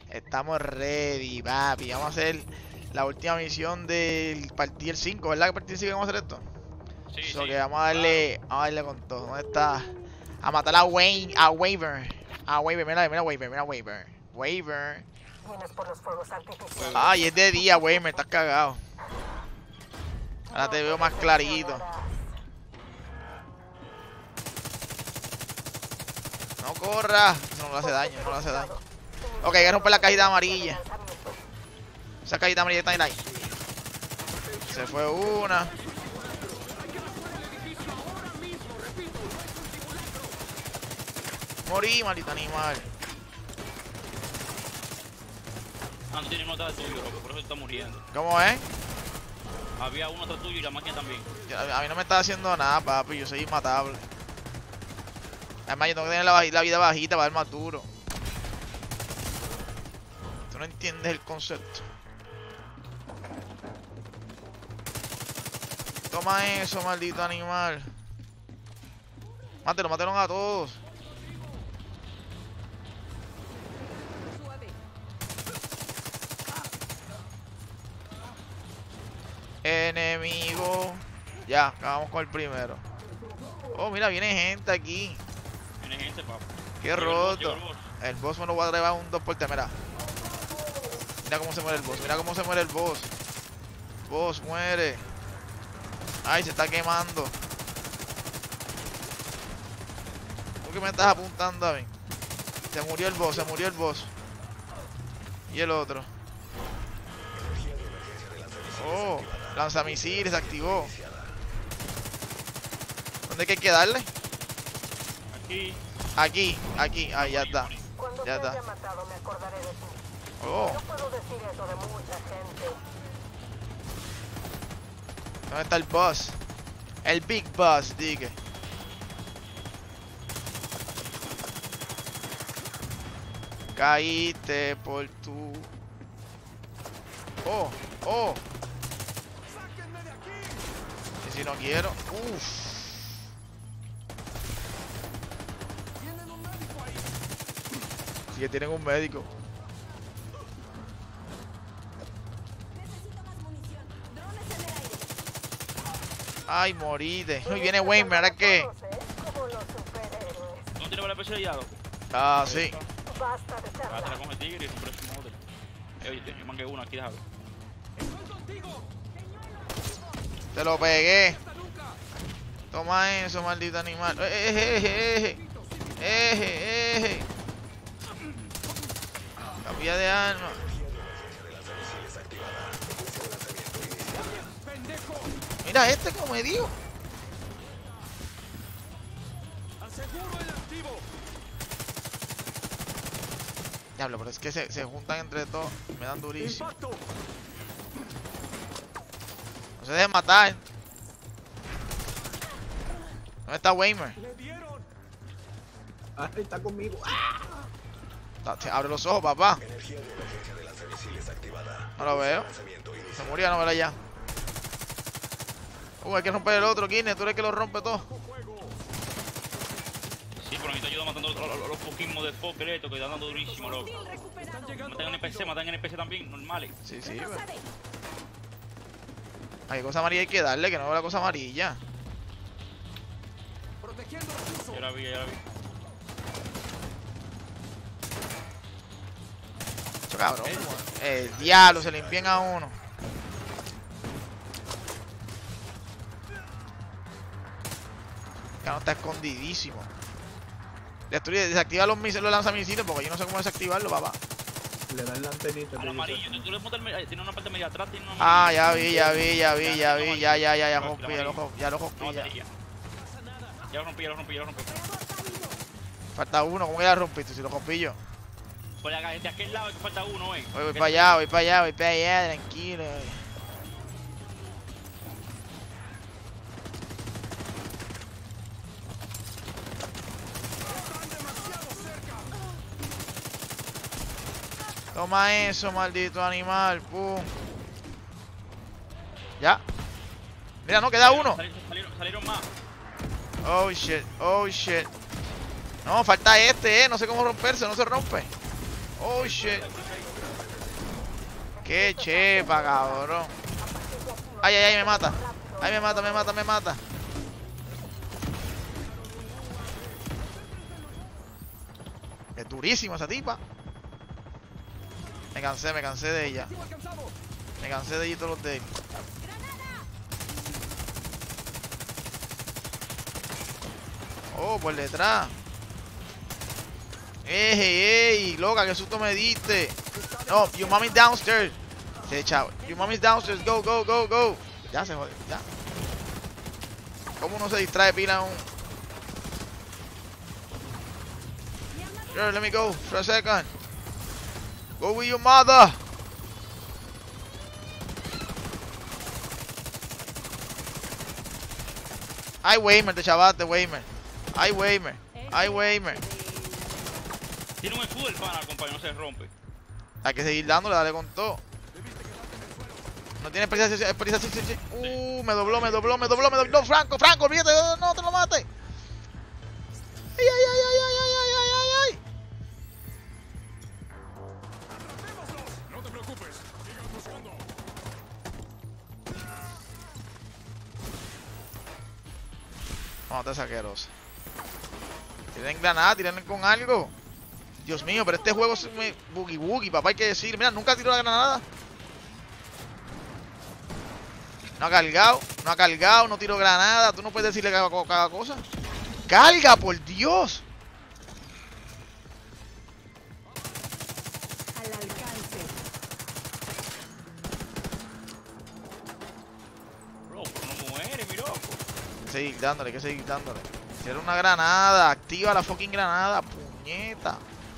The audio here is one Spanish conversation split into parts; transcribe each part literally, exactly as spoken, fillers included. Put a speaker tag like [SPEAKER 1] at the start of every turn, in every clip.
[SPEAKER 1] Estamos ready, papi. Vamos a hacer la última misión del Partir cinco, ¿verdad? Que Partir cinco vamos a hacer esto.
[SPEAKER 2] Sí,
[SPEAKER 1] So
[SPEAKER 2] sí.
[SPEAKER 1] que vamos a darle, vamos a darle con todo. ¿Dónde está? A matar a Wayne, a Waver. A Waver, mira, mira Waver, mira Waver. Waver. Ay, es de día, Waver, estás cagado. Ahora te veo más clarito. No corra. Eso no le hace daño, no le hace daño. Ok, hay que romper la cajita amarilla. Esa cajita amarilla está ahí. Se fue una. Morí, maldito animal.
[SPEAKER 2] Ah, no tiene nota de tuyo, loco, por eso está muriendo.
[SPEAKER 1] ¿Cómo es?
[SPEAKER 2] Había uno atrás tuyo y la máquina también.
[SPEAKER 1] A mí no me está haciendo nada, papi. Yo soy inmatable. Además, yo tengo que tener la, la vida bajita para dar más duro. Tú no entiendes el concepto. Toma eso, maldito animal. Mátelo, mátelo a todos. Enemigo. Ya, acabamos con el primero. Oh, mira, viene gente aquí.
[SPEAKER 2] Viene gente, papá.
[SPEAKER 1] Qué roto. El boss me lo voy a llevar un dos por tres, mira. Mira cómo se muere el boss, mira cómo se muere el boss. Boss, muere. Ay, se está quemando. ¿Por qué me estás apuntando a mí? Se murió el boss, se murió el boss. Y el otro. Oh, lanzamisiles se activó. ¿Dónde hay que darle?
[SPEAKER 2] Aquí.
[SPEAKER 1] Aquí, aquí, ahí ya está. Ya está. Oh. ¿Dónde está el boss? El big boss, diga. Caíste por tu. Oh, oh. Y si no quiero. Uff. Sí que tienen un médico. Ay, morite. Uy, viene Wayne, ¿verdad que?
[SPEAKER 2] ¿No tiene bala especializado?
[SPEAKER 1] Ah, sí.
[SPEAKER 2] Bátela con el tigre y compré su modelo. Eh, oye, yo mangué uno aquí, déjalo.
[SPEAKER 1] Te lo pegué. Toma eso, maldito animal. Eje, eje, eje. Eje, eje. Cambia de arma. Mira este como me dio. Diablo, pero es que se, se juntan entre todos. Me dan durísimo. No se dejen matar. ¿Dónde está Waymer?
[SPEAKER 3] Ah, está conmigo.
[SPEAKER 1] Abre los ojos, papá. No lo veo. Se murió, no verá ya. Uh, hay que romper el otro, Guinness. Tú eres el que lo rompe todo.
[SPEAKER 2] Sí, pero necesito ayuda matando los, los, los poquismos de Fokker estos que están dando durísimo, loco. Matan en N P C, matan en N P C también, normales.
[SPEAKER 1] Sí, sí, pero... Hay cosa amarilla hay que darle, que no veo la cosa amarilla.
[SPEAKER 2] Ya la vi, ya la vi.
[SPEAKER 1] Eso cabrón. El diablo, se limpian a uno. Que no está escondidísimo. Destruye, desactiva los, los lanzamisiles porque yo no sé cómo desactivarlo, papá.
[SPEAKER 3] Le dan la antenita.
[SPEAKER 2] Al amarillo, tú le montas el, tiene una parte media atrás, tiene una
[SPEAKER 1] Ah, ya vi, ya vi, ya vi, ya vi, ya, ya, ya, ya rompí, ya lo, ya lo rompí, ya.
[SPEAKER 2] Ya lo rompí, ya lo rompí, ya lo rompí.
[SPEAKER 1] Falta uno, ¿cómo que ya lo rompiste? Si lo rompí yo.
[SPEAKER 2] Por acá, de aquel lado que falta uno, eh.
[SPEAKER 1] Voy, voy para allá, voy para allá, voy para allá, tranquilo. Toma eso, maldito animal, pum. Ya. Mira, no, queda uno.
[SPEAKER 2] Salieron, salieron más.
[SPEAKER 1] Oh shit, oh shit. No, falta este, eh. No sé cómo romperse, no se rompe. Oh shit. Qué chepa, cabrón. Ay, ay, ay, me mata. Ay, me mata, me mata, me mata. Es durísima esa tipa. Me cansé, me cansé de ella. Me cansé de ella y todos los de él. Oh, por detrás. Ey, ey, loca, qué susto me diste. No, your mommy's downstairs. Se chavo. Your mommy's downstairs. Go, go, go, go. Ya se jode, ya. ¿Cómo uno se distrae pila un? Girl, let me go for a second. Go with your mother. Ay, Weimer, te chavaste, Weimer. Ay, Weimer. Ay, Weimer.
[SPEAKER 2] Tiene un escudo el pana, compañero, no se rompe.
[SPEAKER 1] Hay que seguir dándole, dale con todo. No tiene experiencia, experiencia, sí, sí, sí. Uh, me dobló, me dobló, me dobló, me dobló. No, Franco, Franco, olvídate, no te lo mates. Ay, ay, ay, ay, ay, ay, ay, ay, ay.
[SPEAKER 4] No te preocupes, sigan buscando.
[SPEAKER 1] Vamos a estar saqueros. Tienen granada, tienen con algo. Dios mío, pero este juego es un boogie boogie, papá, hay que decir. Mira, nunca tiró la granada. No ha cargado, no ha cargado, no tiro granada. Tú no puedes decirle cada, cada cosa. ¡Carga, por Dios!
[SPEAKER 5] Al alcance.
[SPEAKER 2] Bro, pero no muere, mi loco.
[SPEAKER 1] Hay que seguir dándole, hay que seguir dándole. Tiene una granada, activa la fucking granada, puñeta.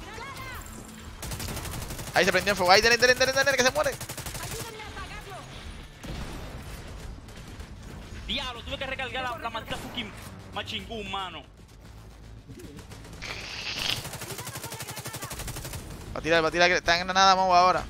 [SPEAKER 1] Ahí se prendió en fuego, ahí, denle, denle, denle, denle, que se muere.
[SPEAKER 2] Diablo, tuve que recargar la, la maldita fucking machingún, mano.
[SPEAKER 1] Va a tirar, va a tirar, está en granada, Mau, ahora.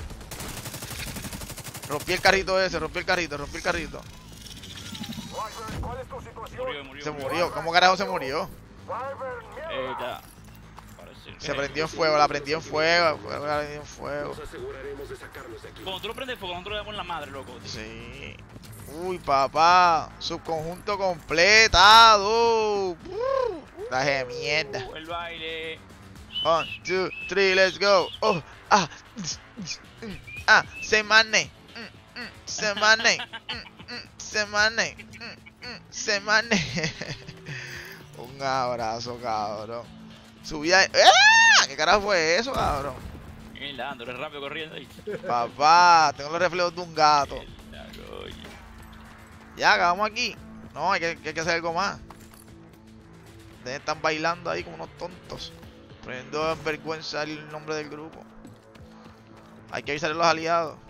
[SPEAKER 1] Rompí el carrito ese, rompí el carrito, rompí el carrito.
[SPEAKER 4] ¿Cuál es tu situación?
[SPEAKER 2] Murió, murió.
[SPEAKER 1] Se murió, ¿cómo carajo se murió?
[SPEAKER 2] Eh, ya. Parece que-
[SPEAKER 1] Se prendió en fuego, la prendió en fuego, fuego, la prendió en fuego.
[SPEAKER 4] Nos aseguraremos de sacarlos de aquí.
[SPEAKER 2] Cuando tú lo prendes fuego, nosotros le damos en la madre, loco.
[SPEAKER 1] Sí. Uy, papá, subconjunto completado. Uh, traje de mierda.
[SPEAKER 2] Uh, el baile.
[SPEAKER 1] One, two, three, let's go. Oh, ah, mm, ah, se mane, mm, mm, se mane, mm, mm, se mane, mm, mm, se mane. Un abrazo, cabrón. Subía. ¡Ah! ¿Qué carajo fue eso, cabrón?
[SPEAKER 2] Bien, dándole rápido corriendo ahí.
[SPEAKER 1] Papá, tengo los reflejos de un gato.
[SPEAKER 2] La coña.
[SPEAKER 1] Ya, acabamos aquí. No, hay que, hay que hacer algo más. Ustedes están bailando ahí como unos tontos. Poniendo en vergüenza el nombre del grupo. Hay que avisar a los aliados.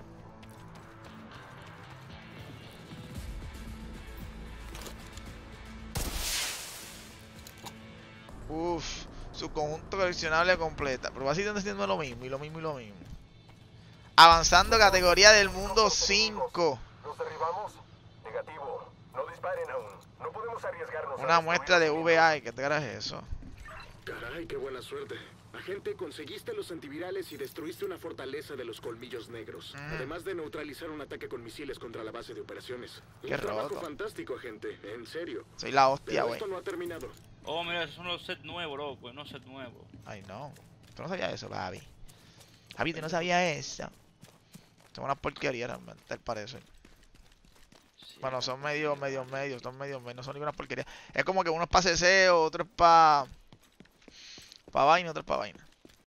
[SPEAKER 1] Uff, su conjunto coleccionable completa. Pero básicamente haciendo lo mismo, y lo mismo, y lo mismo. Avanzando categoría del mundo cinco.
[SPEAKER 4] ¿Los derribamos? Negativo. No disparen aún. No podemos arriesgarnos.
[SPEAKER 1] Una muestra de V I. ¿Qué te crees eso?
[SPEAKER 6] Caray, qué buena suerte. Agente, conseguiste los antivirales y destruiste una fortaleza de los colmillos negros.
[SPEAKER 1] Mm.
[SPEAKER 6] Además de neutralizar un ataque con misiles contra la base de operaciones.
[SPEAKER 1] Qué
[SPEAKER 6] un trabajo
[SPEAKER 1] roto.
[SPEAKER 6] fantástico, agente. En serio.
[SPEAKER 1] Soy la hostia,
[SPEAKER 6] Pero
[SPEAKER 1] güey.
[SPEAKER 6] esto no ha terminado.
[SPEAKER 2] Oh, mira, esos son los sets nuevos, loco. No sets nuevos.
[SPEAKER 1] Ay, no. Tú no sabías eso, Javi. Javi, tú no sabías eso. Son una porquería realmente, al parecer.
[SPEAKER 2] Sí,
[SPEAKER 1] Bueno, son medio, medio, medio. Son medio, medio. No son ninguna porquería. Es como que uno es para ceseo, otro es para... Para vaina, otro es para vaina.